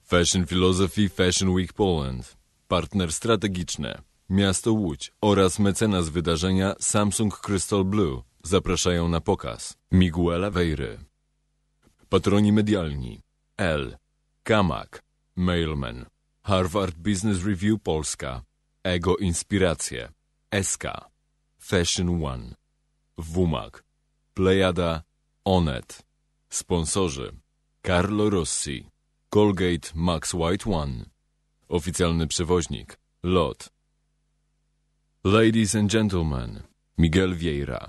Fashion Philosophy Fashion Week Poland. Partner strategiczny Miasto Łódź oraz mecenas wydarzenia Samsung Crystal Blue zapraszają na pokaz Miguela Wejry. Patroni medialni L. Kamak, Mailman, Harvard Business Review Polska, Ego Inspiracje, SK, Fashion One, WMAG, Plejada, Onet. Sponsorzy Carlo Rossi, Colgate Max White One. Oficjalny przewoźnik LOT. Ladies and gentlemen, Miguel Vieira.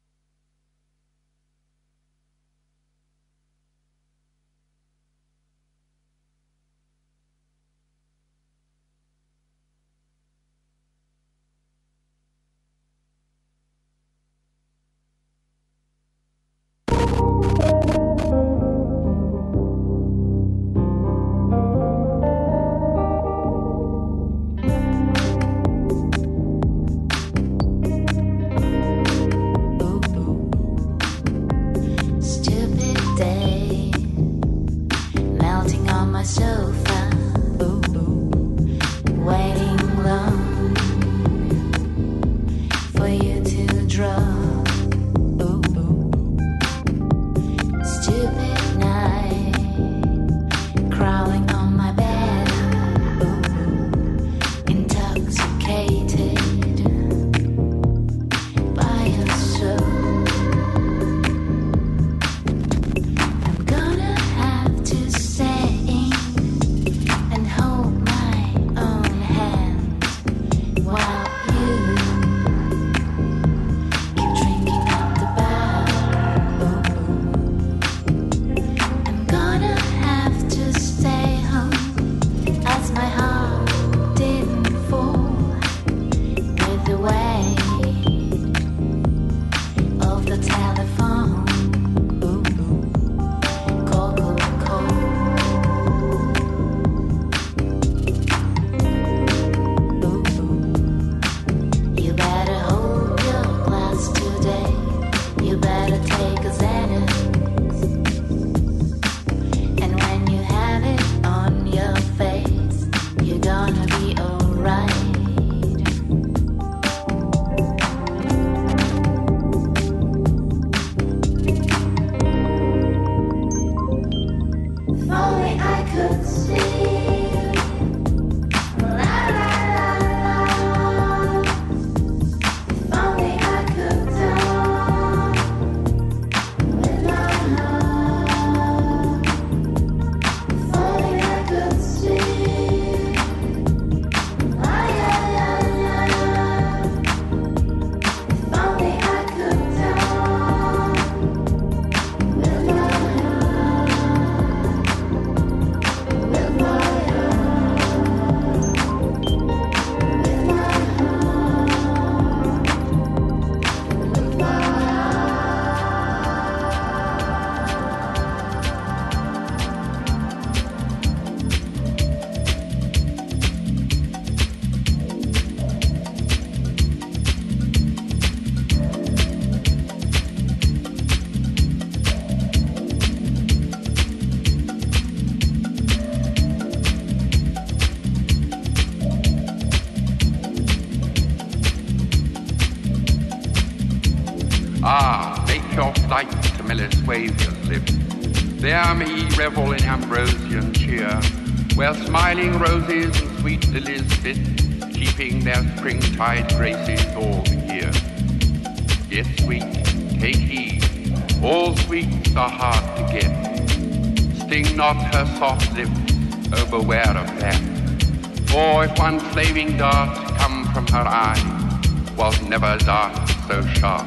There me revel in ambrosian cheer, where smiling roses and sweet lilies sit, keeping their springtide graces all the year. Yet sweet, take heed, all sweets are hard to get. Sting not her soft lips, oh beware of that. For if one flaming dart come from her eye, was never dart so sharp.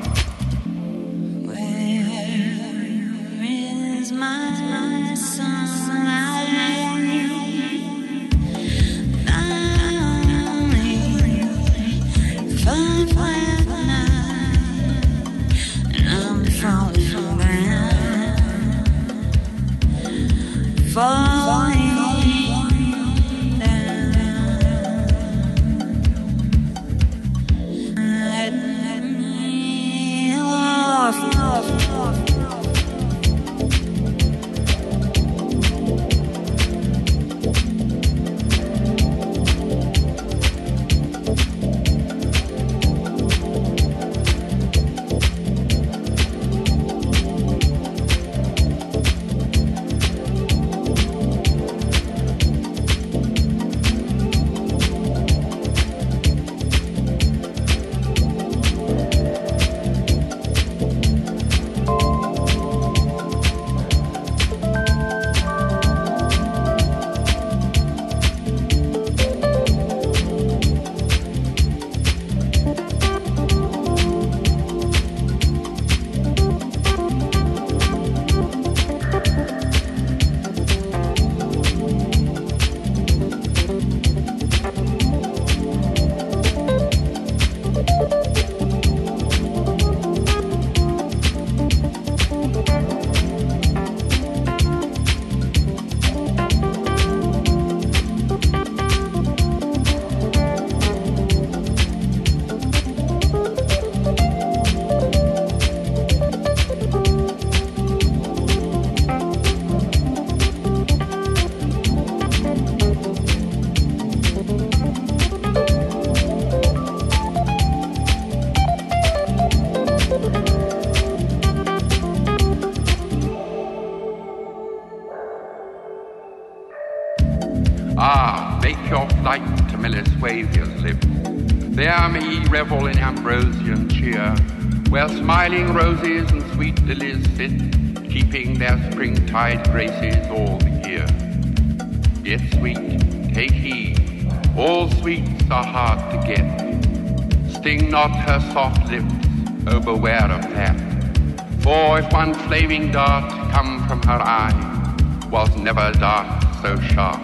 make your flight to Meliswavia's lips. There may ye revel in Ambrosian cheer, where smiling roses and sweet lilies sit, keeping their springtide graces all the year. Yet sweet, take heed, all sweets are hard to get. Sting not her soft lips, oh beware of that. For if one flaming dart come from her eye, was never dart so sharp.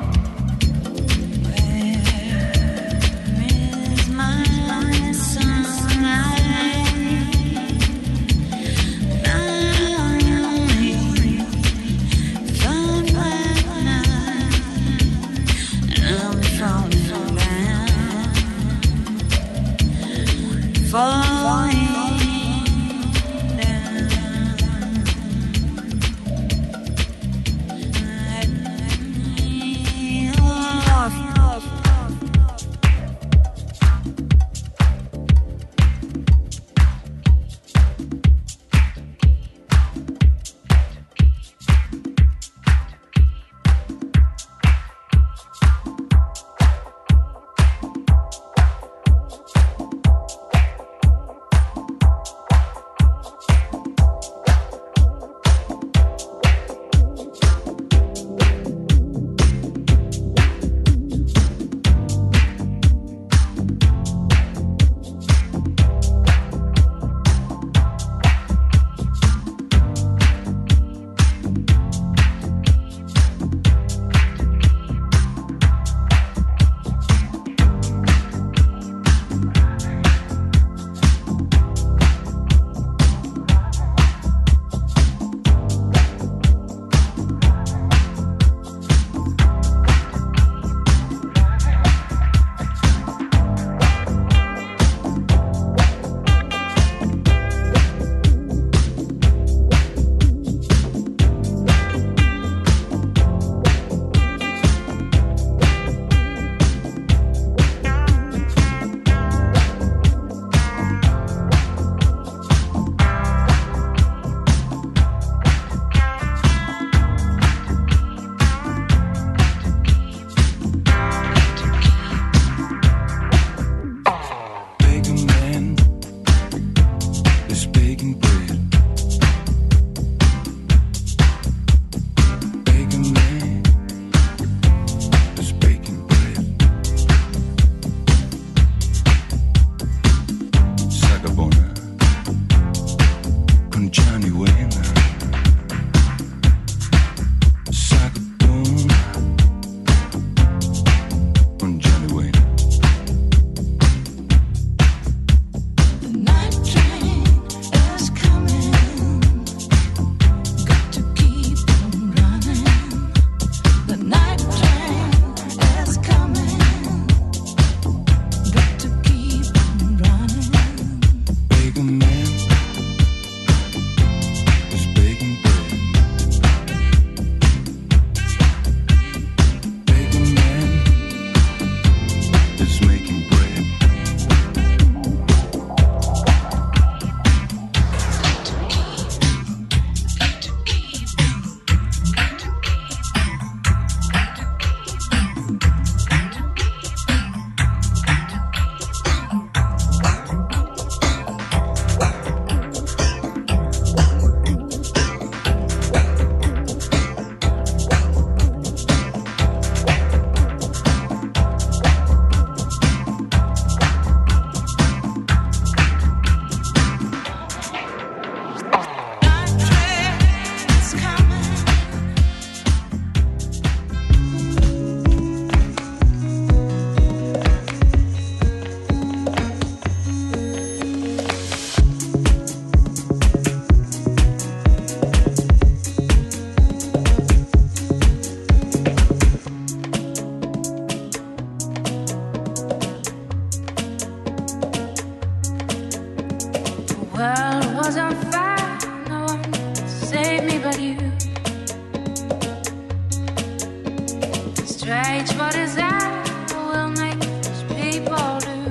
Strange, what is that will make these people do?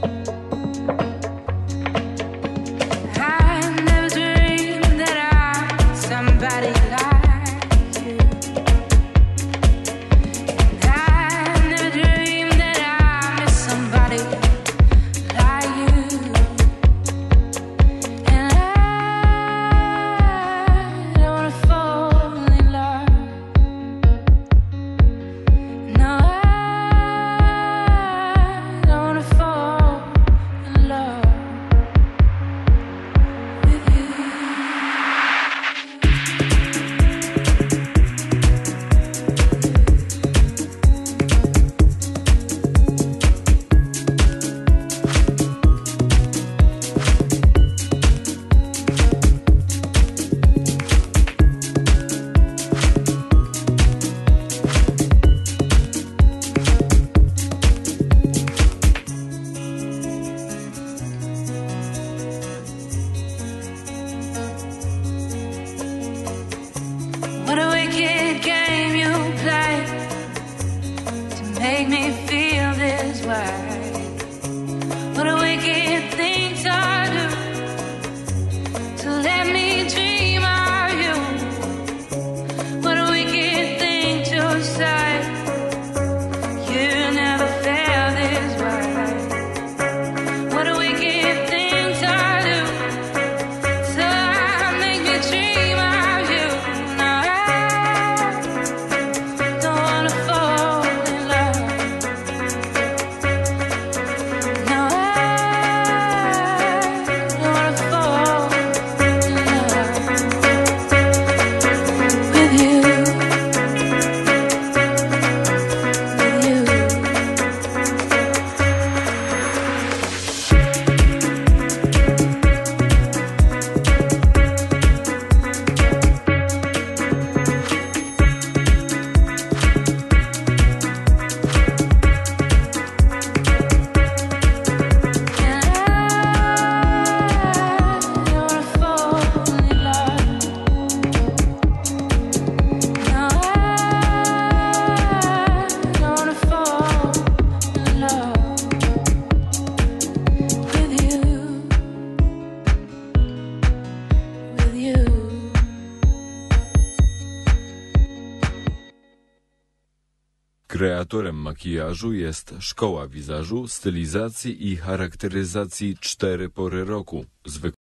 I never dreamed that I'm somebody like you. I never dreamed Kreatorem makijażu jest Szkoła Wizażu, Stylizacji i Charakteryzacji 4 pory roku.